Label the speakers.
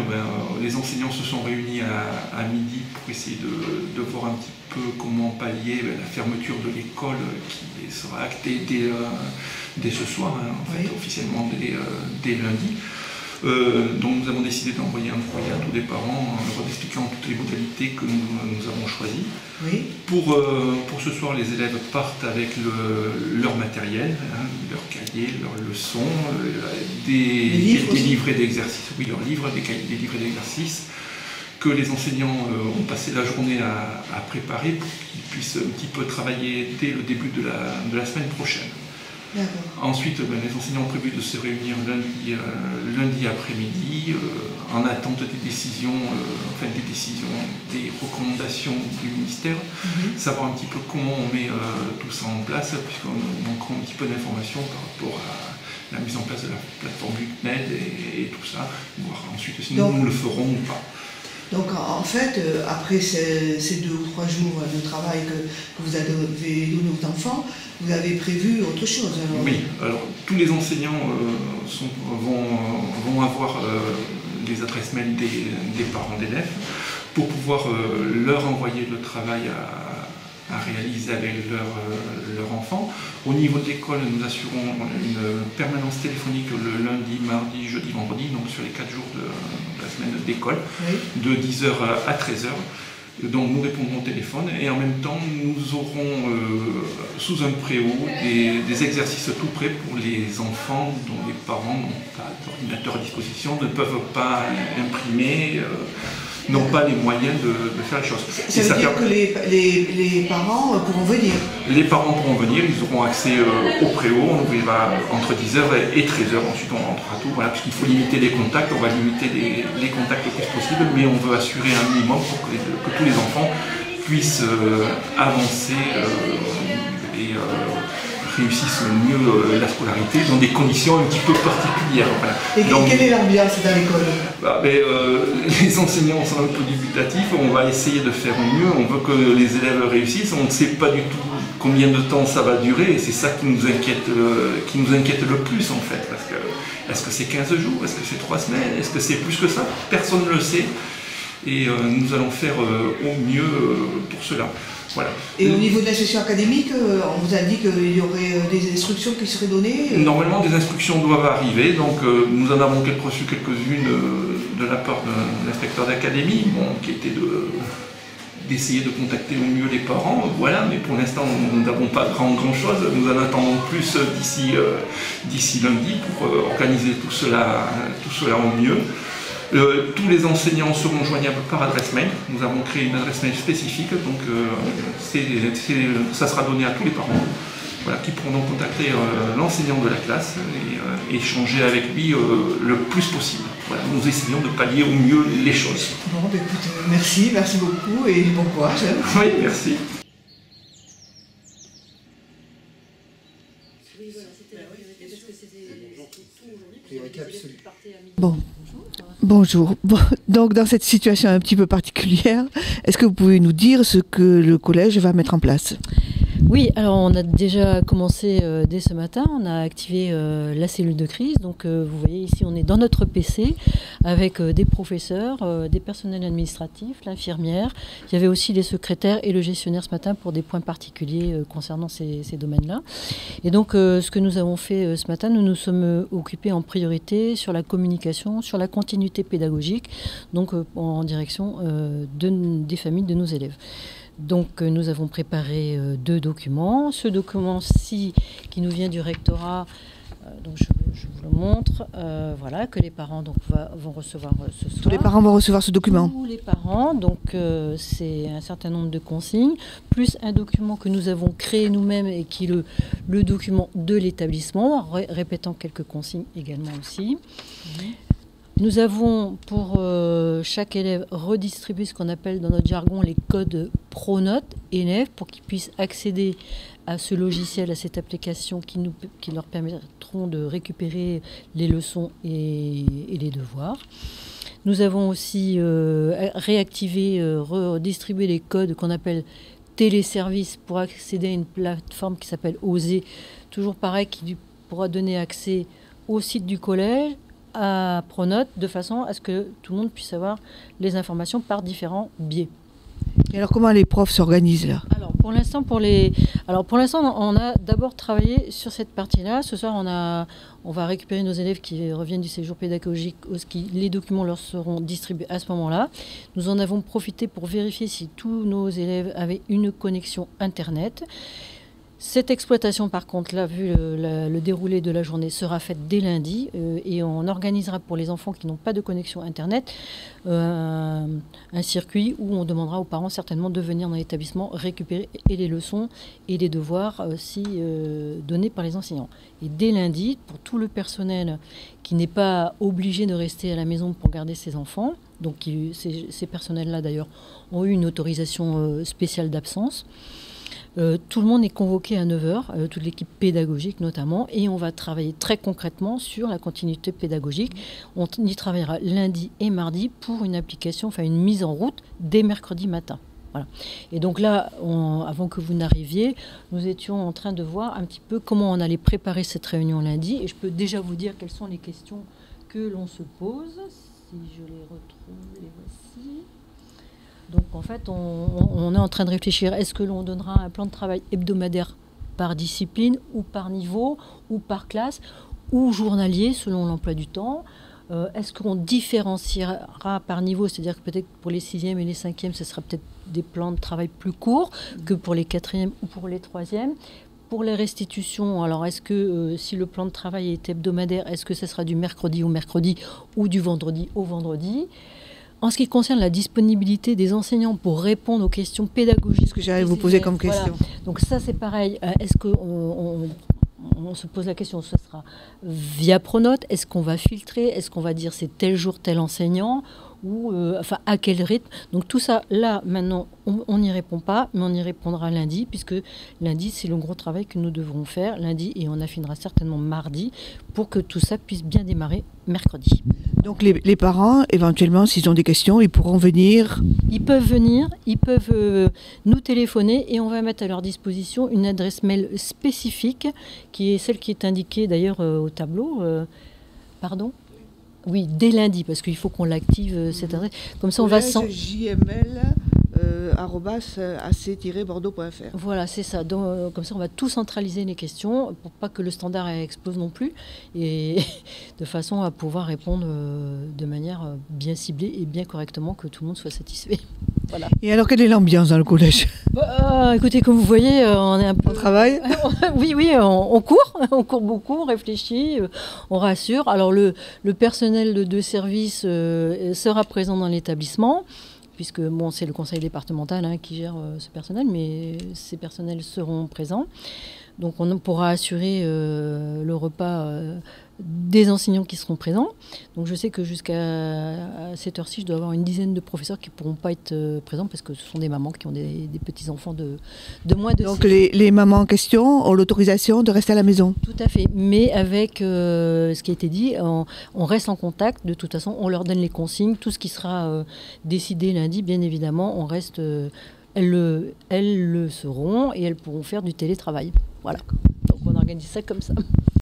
Speaker 1: les enseignants se sont réunis à midi pour essayer de voir un petit peu comment pallier la fermeture de l'école qui sera actée dès ce soir, en fait, officiellement dès lundi. Donc nous avons décidé d'envoyer un courrier à tous les parents en leur expliquant toutes les modalités que nous avons choisies.
Speaker 2: Oui.
Speaker 1: Pour ce soir, les élèves partent avec leur matériel, leur cahier, leurs leçons, des livrets d'exercices, oui, leurs livres, des livrets d'exercices que les enseignants ont passé la journée à préparer pour qu'ils puissent un petit peu travailler dès le début de la semaine prochaine. Ensuite, les enseignants ont prévu de se réunir lundi après-midi en attente des décisions, des recommandations du ministère, savoir un petit peu comment on met tout ça en place, puisqu'on manquera un petit peu d'informations par rapport à la mise en place de la plateforme UCNED et tout ça, voir ensuite si nous le ferons ou pas.
Speaker 2: Donc en fait, après ces 2 ou 3 jours de travail que vous avez donné aux enfants, vous avez prévu autre chose alors?
Speaker 1: Oui, alors tous les enseignants vont avoir les adresses mail des parents d'élèves pour pouvoir leur envoyer le travail à réaliser avec leur enfant. Au niveau de l'école, nous assurons une permanence téléphonique le lundi, mardi, jeudi, vendredi, donc sur les 4 jours de la semaine d'école, de 10h à 13h. Donc nous répondrons au téléphone et en même temps nous aurons sous un préau des exercices tout prêts pour les enfants dont les parents n'ont pas d'ordinateur à disposition, ne peuvent pas imprimer, n'ont pas les moyens de faire les choses.
Speaker 2: Ça veut dire que les parents pourront venir?
Speaker 1: Les parents pourront venir, ils auront accès au préau, on ouvrira entre 10h et 13h, ensuite on rentrera tout, voilà, puisqu'il faut limiter les contacts, on va limiter les contacts le plus possible, mais on veut assurer un minimum pour que tous les enfants puissent avancer et réussissent mieux la scolarité dans des conditions un petit peu particulières. Voilà.
Speaker 2: Et quelle est l'ambiance dans l'école?
Speaker 1: Les enseignants sont un peu dubitatifs, on va essayer de faire au mieux, on veut que les élèves réussissent, on ne sait pas du tout combien de temps ça va durer et c'est ça qui nous inquiète le plus en fait. Parce que est-ce que c'est 15 jours, est-ce que c'est 3 semaines, est-ce que c'est plus que ça? Personne ne le sait et nous allons faire au mieux pour cela. Voilà.
Speaker 2: Et au niveau de la session académique, on vous a dit qu'il y aurait des instructions qui seraient données?
Speaker 1: Normalement, des instructions doivent arriver, donc nous en avons reçu quelques-unes de la part de l'inspecteur d'académie, qui était d'essayer de contacter au mieux les parents, voilà, mais pour l'instant nous n'avons pas grand-chose, nous en attendons plus d'ici lundi pour organiser tout cela au mieux. Tous les enseignants seront joignables par adresse mail. Nous avons créé une adresse mail spécifique, donc ça sera donné à tous les parents, voilà, qui pourront donc contacter l'enseignant de la classe et échanger avec lui le plus possible. Voilà, nous essayons de pallier au mieux les choses.
Speaker 2: Bon, écoute, merci beaucoup et bon courage.
Speaker 1: Oui, merci.
Speaker 2: Bon. Bonjour. Donc dans cette situation un petit peu particulière, est-ce que vous pouvez nous dire ce que le collège va mettre en place?
Speaker 3: Oui, alors on a déjà commencé dès ce matin, on a activé la cellule de crise. Donc vous voyez ici, on est dans notre PC avec des professeurs, des personnels administratifs, l'infirmière. Il y avait aussi les secrétaires et le gestionnaire ce matin pour des points particuliers concernant ces domaines-là. Et donc ce que nous avons fait ce matin, nous nous sommes occupés en priorité sur la communication, sur la continuité pédagogique, donc en direction des familles de nos élèves. Donc nous avons préparé 2 documents. Ce document-ci qui nous vient du rectorat, donc je vous le montre, voilà, que les parents donc, vont recevoir ce soir.
Speaker 2: Tous les parents vont recevoir ce document?
Speaker 3: Tous les parents, donc c'est un certain nombre de consignes, plus un document que nous avons créé nous-mêmes et qui est le document de l'établissement, répétant quelques consignes également aussi. Nous avons pour chaque élève redistribué ce qu'on appelle dans notre jargon les codes Pronote élèves pour qu'ils puissent accéder à ce logiciel, à cette application qui leur permettront de récupérer les leçons et les devoirs. Nous avons aussi réactivé, redistribué les codes qu'on appelle téléservices pour accéder à une plateforme qui s'appelle OSER, toujours pareil, qui pourra donner accès au site du collège, à Pronote de façon à ce que tout le monde puisse avoir les informations par différents biais.
Speaker 2: Et alors comment les profs s'organisent là?
Speaker 3: Alors pour l'instant, on a d'abord travaillé sur cette partie-là. Ce soir, on va récupérer nos élèves qui reviennent du séjour pédagogique. Les documents leur seront distribués à ce moment-là. Nous en avons profité pour vérifier si tous nos élèves avaient une connexion Internet. Cette exploitation, par contre, là, vu le déroulé de la journée, sera faite dès lundi et on organisera pour les enfants qui n'ont pas de connexion Internet un circuit où on demandera aux parents certainement de venir dans l'établissement récupérer et les leçons et les devoirs donnés par les enseignants. Et dès lundi, pour tout le personnel qui n'est pas obligé de rester à la maison pour garder ses enfants, donc ces personnels-là d'ailleurs ont eu une autorisation spéciale d'absence. Tout le monde est convoqué à 9h, toute l'équipe pédagogique notamment, et on va travailler très concrètement sur la continuité pédagogique. On y travaillera lundi et mardi pour une application, enfin une mise en route dès mercredi matin. Voilà. Et donc là, avant que vous n'arriviez, nous étions en train de voir un petit peu comment on allait préparer cette réunion lundi, et je peux déjà vous dire quelles sont les questions que l'on se pose. Si je les retrouve, les voici. Donc en fait, on est en train de réfléchir, est-ce que l'on donnera un plan de travail hebdomadaire par discipline ou par niveau ou par classe ou journalier selon l'emploi du temps? Est-ce qu'on différenciera par niveau, c'est-à-dire que peut-être pour les 6e et les 5e, ce sera peut-être des plans de travail plus courts que pour les 4e ou pour les 3e? Pour les restitutions, alors est-ce que si le plan de travail est hebdomadaire, est-ce que ce sera du mercredi au mercredi ou du vendredi au vendredi? En ce qui concerne la disponibilité des enseignants pour répondre aux questions pédagogiques...
Speaker 2: Ce que j'allais vous poser comme question.
Speaker 3: Voilà. Donc ça, c'est pareil. Est-ce qu'on se pose la question, ce sera via Pronote? Est-ce qu'on va filtrer? Est-ce qu'on va dire c'est tel jour, tel enseignant? Ou enfin à quel rythme? Donc tout ça, là, maintenant, on n'y répond pas, mais on y répondra lundi, puisque lundi, c'est le gros travail que nous devrons faire lundi, et on affinera certainement mardi, pour que tout ça puisse bien démarrer mercredi.
Speaker 2: Donc les parents, éventuellement, s'ils ont des questions, ils pourront venir?
Speaker 3: Ils peuvent venir, ils peuvent nous téléphoner, et on va mettre à leur disposition une adresse mail spécifique, qui est celle qui est indiquée d'ailleurs au tableau. Pardon ? Oui, dès lundi, parce qu'il faut qu'on l'active, cette adresse. Comme ça, on va...
Speaker 2: jml@ac-bordeaux.fr.
Speaker 3: Voilà, c'est ça. Donc, comme ça, on va tout centraliser les questions pour pas que le standard explose non plus, et de façon à pouvoir répondre de manière bien ciblée et bien correctement, que tout le monde soit satisfait. Voilà.
Speaker 2: Et alors, quelle est l'ambiance dans le collège?
Speaker 3: Écoutez, comme vous voyez, on est un peu...
Speaker 2: On travaille?
Speaker 3: Oui, on court beaucoup, on réfléchit, on rassure. Alors, le personnel de service sera présent dans l'établissement, puisque bon, c'est le conseil départemental qui gère ce personnel, mais ces personnels seront présents. Donc on pourra assurer le repas des enseignants qui seront présents. Donc je sais que jusqu'à cette heure-ci, je dois avoir une dizaine de professeurs qui ne pourront pas être présents, parce que ce sont des mamans qui ont des petits-enfants de moins de 6 ans.
Speaker 2: Donc les mamans en question ont l'autorisation de rester à la maison?
Speaker 3: Tout à fait, mais avec ce qui a été dit, on reste en contact. De toute façon, on leur donne les consignes, tout ce qui sera décidé lundi, bien évidemment, on reste... Elles le seront, et elles pourront faire du télétravail. Voilà. Donc on organise ça comme ça.